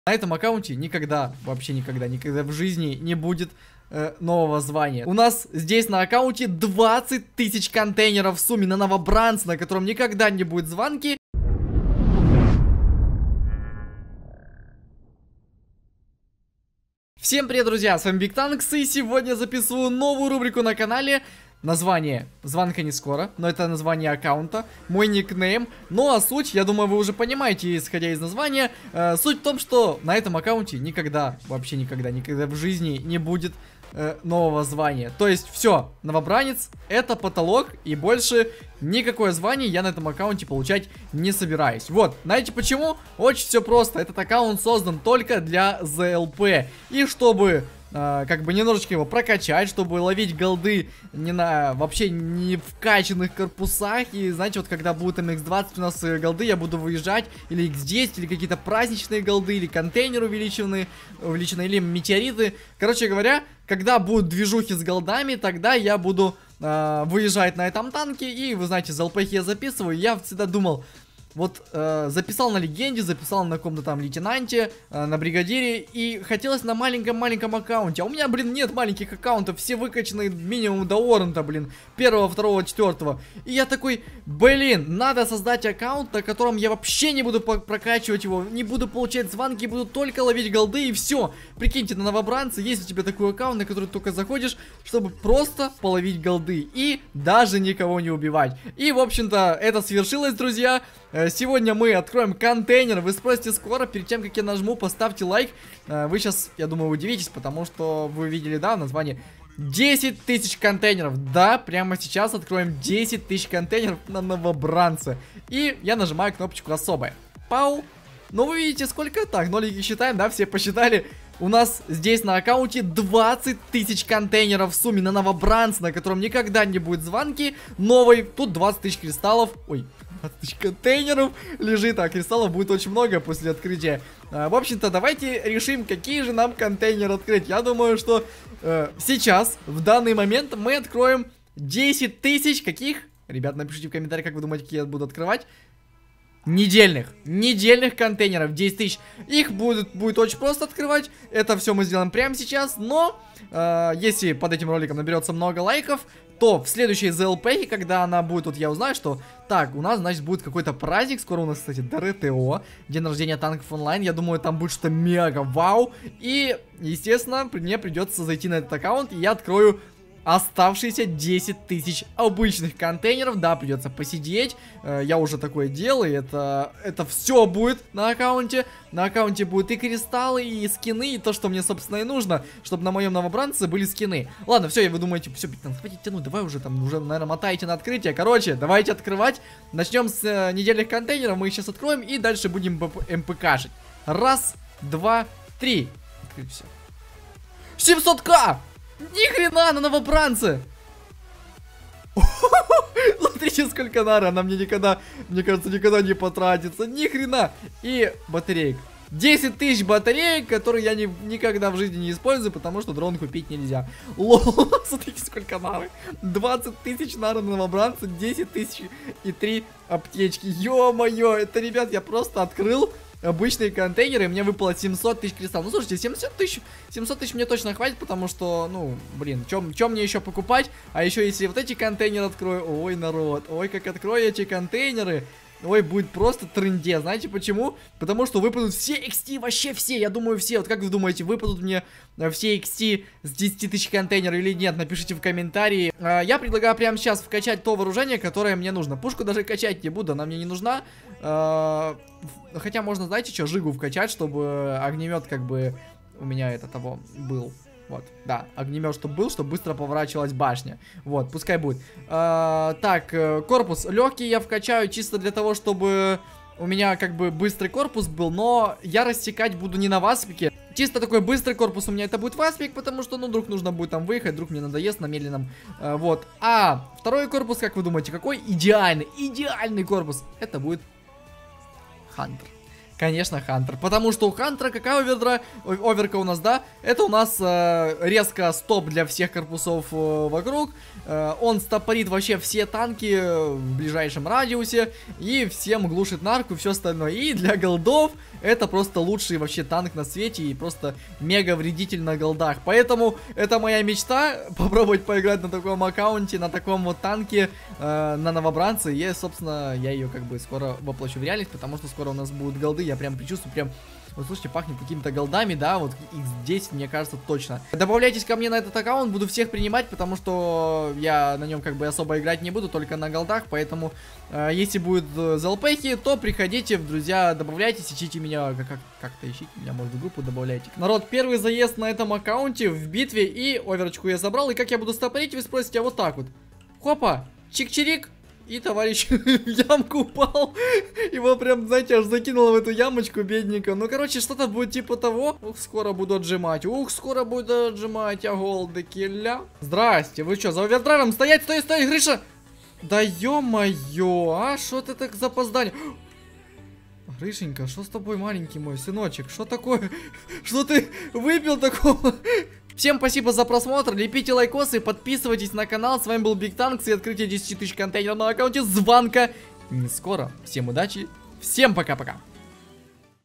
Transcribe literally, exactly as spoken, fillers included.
На этом аккаунте никогда, вообще никогда, никогда в жизни не будет э, нового звания. У нас здесь на аккаунте двадцать тысяч контейнеров в сумме на новобранца, на котором никогда не будет званки. Всем привет, друзья, с вами Биг Танкс, и сегодня записываю новую рубрику на канале. Название «Звонка не скоро», но это название аккаунта, мой никнейм. Ну а суть, я думаю, вы уже понимаете, исходя из названия. э, Суть в том, что на этом аккаунте никогда, вообще никогда, никогда в жизни не будет э, нового звания. То есть все, новобранец — это потолок, и больше никакое звание я на этом аккаунте получать не собираюсь. Вот, знаете почему? Очень все просто, этот аккаунт создан только для зэ эл пэ. И чтобы... Uh, как бы немножечко его прокачать, чтобы ловить голды не на вообще не в качанных корпусах. И знаете, вот когда будет эм икс двадцать у нас голды, я буду выезжать или икс десять, или какие-то праздничные голды, или контейнеры увеличенные, увеличенные, или метеориты. Короче говоря, когда будут движухи с голдами, тогда я буду uh, выезжать на этом танке. И вы знаете, за эл пэ я записываю. Я всегда думал, вот э, записал на легенде, записал на каком-то там лейтенанте, э, на бригадире, и хотелось на маленьком-маленьком аккаунте. А у меня, блин, нет маленьких аккаунтов, все выкачаны минимум до уоррента, блин, первого, второго, четвертого. И я такой, блин, надо создать аккаунт, на котором я вообще не буду прокачивать его, не буду получать звонки, буду только ловить голды, и все. Прикиньте, на новобранце есть у тебя такой аккаунт, на который ты только заходишь, чтобы просто половить голды и даже никого не убивать. И, в общем-то, это свершилось, друзья. Сегодня мы откроем контейнер. Вы спросите скоро, перед тем, как я нажму, поставьте лайк. Вы сейчас, я думаю, удивитесь, потому что вы видели, да, название десять тысяч контейнеров. Да, прямо сейчас откроем десять тысяч контейнеров на новобранце. И я нажимаю кнопочку особая. Пау. Ну, вы видите, сколько? Так, нолики считаем, да, все посчитали. У нас здесь на аккаунте двадцать тысяч контейнеров в сумме на новобранце, на котором никогда не будет звонки. Новый, тут двадцать тысяч кристаллов. Ой, двадцать тысяч контейнеров лежит, а кристаллов будет очень много после открытия. а, В общем-то, давайте решим, какие же нам контейнеры открыть. Я думаю, что э, сейчас, в данный момент, мы откроем десять тысяч каких? Ребят, напишите в комментариях, как вы думаете, какие я буду открывать. Недельных, недельных контейнеров, десять тысяч. Их будет, будет очень просто открывать. Это все мы сделаем прямо сейчас. Но, э, если под этим роликом наберется много лайков, то в следующей зэ эл пэ, когда она будет, вот я узнаю, что так, у нас, значит, будет какой-то праздник. Скоро у нас, кстати, дэ эр тэ о, день рождения танков онлайн. Я думаю, там будет что-то мега вау. И, естественно, мне придется зайти на этот аккаунт, и я открою оставшиеся десять тысяч обычных контейнеров. Да, придется посидеть. э, Я уже такое делаю. Это, это все будет на аккаунте. На аккаунте будут и кристаллы, и скины, и то, что мне, собственно, и нужно, чтобы на моем новобранце были скины. Ладно, все, и вы думаете, все, хватит тянуть, давай уже там, уже, наверное, мотайте на открытие. Короче, давайте открывать. Начнем с э, недельных контейнеров. Мы их сейчас откроем, и дальше будем эм пэ кашить. Раз, два, три. Открыть все. семьсот ка! Ни хрена на новобранце! Смотрите, сколько нара, она мне никогда, мне кажется, никогда не потратится. Ни хрена! И батареек. десять тысяч батареек, которые я не, никогда в жизни не использую, потому что дрон купить нельзя. Лол, смотрите, сколько нары. двадцать тысяч нары на новобранце, десять тысяч и три аптечки. Ё-моё, это, ребят, я просто открыл обычные контейнеры, и мне выпало семьсот тысяч кристаллов. Ну, слушайте, семьсот тысяч, семьсот тысяч мне точно хватит, потому что, ну, блин, чем мне еще покупать? А еще, если вот эти контейнеры открою, ой, народ, ой, как открою эти контейнеры, ой, будет просто трындец. Знаете почему? Потому что выпадут все икс ти, вообще все, я думаю, все. Вот как вы думаете, выпадут мне все икс ти с десяти тысяч контейнеров или нет? Напишите в комментарии. Я предлагаю прямо сейчас вкачать то вооружение, которое мне нужно. Пушку даже качать не буду, она мне не нужна. Хотя можно, знаете, что, жигу вкачать, чтобы огнемет как бы у меня это того был. Вот, да, огнемет, чтобы был, чтобы быстро поворачивалась башня. Вот, пускай будет. а, Так, корпус легкий я вкачаю чисто для того, чтобы у меня как бы быстрый корпус был. Но я рассекать буду не на васпике. Чисто такой быстрый корпус у меня это будет васпик, потому что, ну, вдруг нужно будет там выехать, вдруг мне надоест на медленном. а, Вот, а второй корпус, как вы думаете, какой? Идеальный, идеальный корпус. Это будет Хантер. Конечно, Хантер. Потому что у Хантера какая овердра, оверка у нас, да? Это у нас э, резко стоп для всех корпусов э, вокруг. э, он стопорит вообще все танки в ближайшем радиусе и всем глушит нарку и все остальное. И для голдов это просто лучший вообще танк на свете и просто мега вредитель на голдах. Поэтому это моя мечта попробовать поиграть на таком аккаунте, на таком вот танке э, на новобранце. И, собственно, я ее как бы скоро воплощу в реальность, потому что скоро у нас будут голды. Я прям предчувствую, прям... Вот слушайте, пахнет какими-то голдами, да, вот икс десять, мне кажется, точно. Добавляйтесь ко мне на этот аккаунт, буду всех принимать, потому что я на нем как бы особо играть не буду, только на голдах, поэтому э, если будут залпехи, то приходите, друзья, добавляйтесь, ищите меня, как- как-то ищите меня, может, в группу добавляйте. Народ, первый заезд на этом аккаунте в битве, и оверочку я забрал, и как я буду стопорить, вы спросите, а вот так вот. Хопа, чик-чирик. И товарищ в ямку упал. Его прям, знаете, аж закинуло в эту ямочку, бедненько. Ну, короче, что-то будет типа того. Ух, скоро буду отжимать. Ух, скоро буду отжимать. А голды килля. Здрасте, вы что, за овердрайвом? Стоять, стой, стой, Гриша. Да ё-моё, а что ты так запоздали? Гришенька, что с тобой, маленький мой сыночек? Что такое? Что ты выпил такого? Всем спасибо за просмотр, лепите лайкосы, подписывайтесь на канал. С вами был Big Tanks и открытие десяти тысяч контейнеров на аккаунте Званка не скоро. Всем удачи, всем пока-пока.